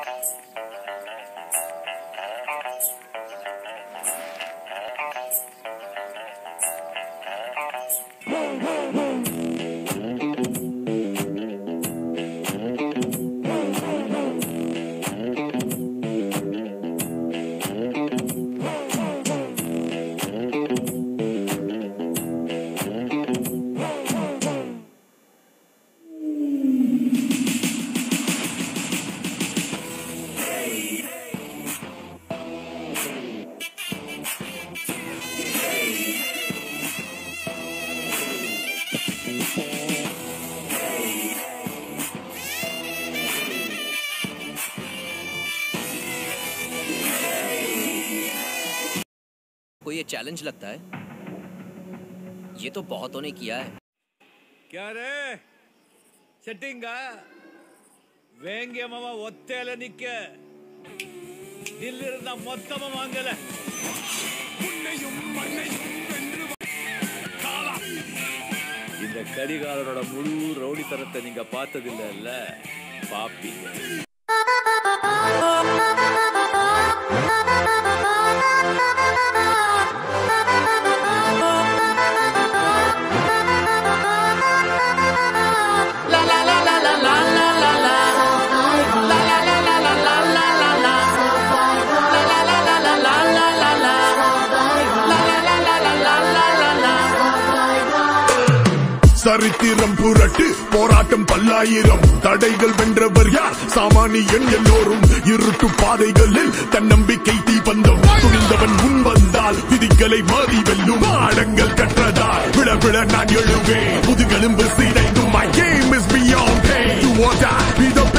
को ये चैलेंज लगता है? ये तो बहुतों ने किया है। क्या रे सेटिंगा वेंगे मामा ஒத்தையில நிக்க தில்லிருந்த மொத்தமா வாங்கல உன்னையும் மண்ணையும் வென்று காலா இந்த கரிகாலரோட முழு ரவுடித்தனத்தை நீங்க பார்த்ததில்லைல்ல பாப்பீங்க சரித்திரம் புரட்டு போராட்டம் பல்லாயிரம் தடைகள் வென்றவர் யார் சாமானியன் எல்லோரும் இருட்டு பாதைகளில் தன்னம்பிக்கை தீபந்தம் துணிந்தவன் முன் வந்தால் விதிகளை மாறி வெல்லும் ஆழங்கள் கற்றதால் விழ விழ நான் எழுவேன் முதுகெலும்பு சீரைந்தும் my game is beyond pain you or die be the